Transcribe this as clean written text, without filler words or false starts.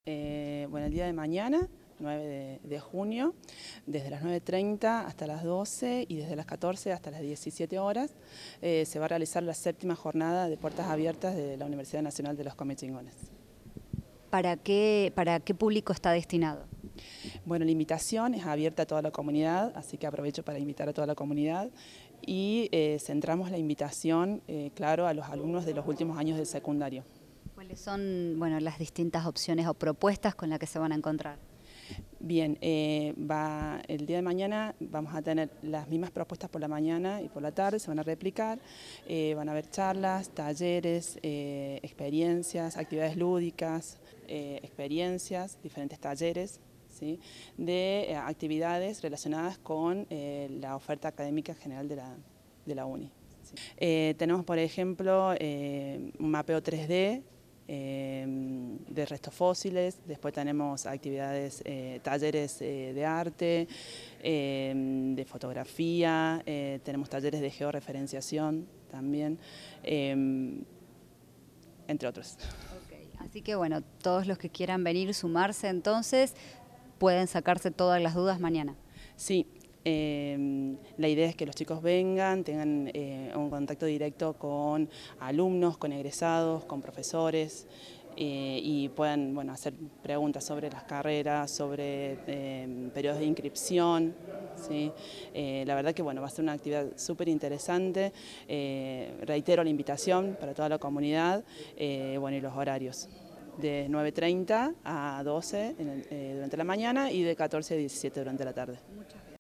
Bueno, el día de mañana, 9 de junio, desde las 9:30 hasta las 12 y desde las 14 hasta las 17 horas, se va a realizar la 7ª jornada de puertas abiertas de la Universidad Nacional de los Comechingones. ¿Para qué público está destinado? Bueno, la invitación es abierta a toda la comunidad, así que aprovecho para invitar a toda la comunidad y centramos la invitación, claro, a los alumnos de los últimos años del secundario. ¿Cuáles son, bueno, las distintas opciones o propuestas con las que se van a encontrar? Bien, el día de mañana vamos a tener las mismas propuestas por la mañana y por la tarde, se van a replicar, van a haber charlas, talleres, experiencias, actividades lúdicas, diferentes talleres, ¿sí?, de actividades relacionadas con la oferta académica general de la UNI. ¿Sí? Tenemos, por ejemplo, un mapeo 3D, de restos fósiles, después tenemos actividades, talleres de arte, de fotografía, tenemos talleres de georreferenciación también, entre otros. Okay. Así que bueno, todos los que quieran venir, sumarse entonces, pueden sacarse todas las dudas mañana. Sí. La idea es que los chicos vengan, tengan un contacto directo con alumnos, con egresados, con profesores y puedan, bueno, hacer preguntas sobre las carreras, sobre periodos de inscripción. ¿Sí? La verdad que bueno, va a ser una actividad súper interesante. Reitero la invitación para toda la comunidad, bueno, y los horarios. De 9:30 a 12 durante la mañana y de 14 a 17 durante la tarde.